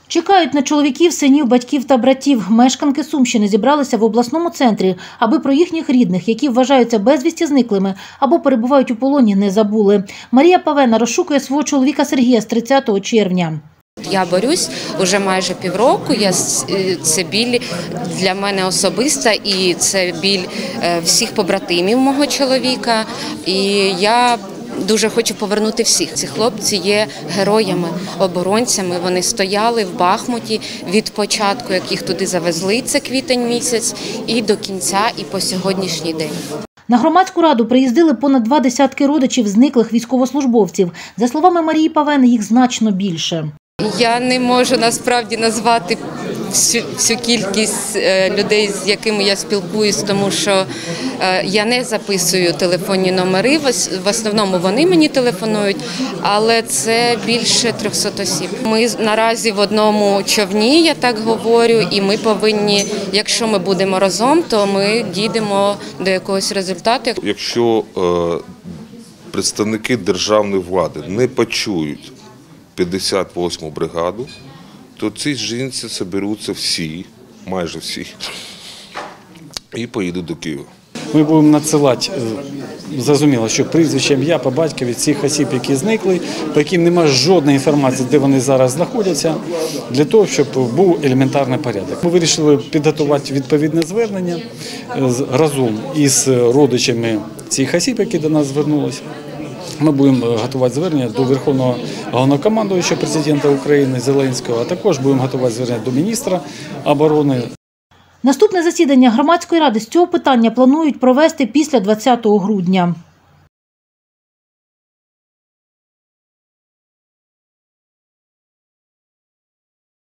Чекають на чоловіків, синів, батьків та братів. Мешканки Сумщини зібралися в обласному центрі, аби про їхніх рідних, які вважаються безвісті зниклими або перебувають у полоні, не забули. Марія Павена розшукує свого чоловіка Сергія з 30 червня. Я борюсь уже майже півроку, це біль для мене особиста і це біль всіх побратимів мого чоловіка. І я дуже хочу повернути всіх. Ці хлопці є героями, оборонцями. Вони стояли в Бахмуті від початку, як їх туди завезли, це квітень місяць, і до кінця, і по сьогоднішній день. На громадську раду приїздили понад 2 десятки родичів зниклих військовослужбовців. За словами Марії Павени, їх значно більше. Я не можу насправді назвати всю кількість людей, з якими я спілкуюсь, тому що я не записую телефонні номери, в основному вони мені телефонують, але це більше 300 осіб. Ми наразі в одному човні, я так говорю, і ми повинні, якщо ми будемо разом, то ми дійдемо до якогось результату. Якщо представники державної влади не почують 58-му бригаду, то ці жінці зберуться всі, майже всі, і поїдуть до Києва. Ми будемо надсилати, зрозуміло, що прізвище, ім'я по батькові цих осіб, які зникли, по яким немає жодної інформації, де вони зараз знаходяться, для того, щоб був елементарний порядок. Ми вирішили підготувати відповідне звернення разом із родичами цих осіб, які до нас звернулися. Ми будемо готувати звернення до Верховного Головнокомандуючого президента України Зеленського, а також будемо готувати звернення до міністра оборони. Наступне засідання громадської ради з цього питання планують провести після 20 грудня.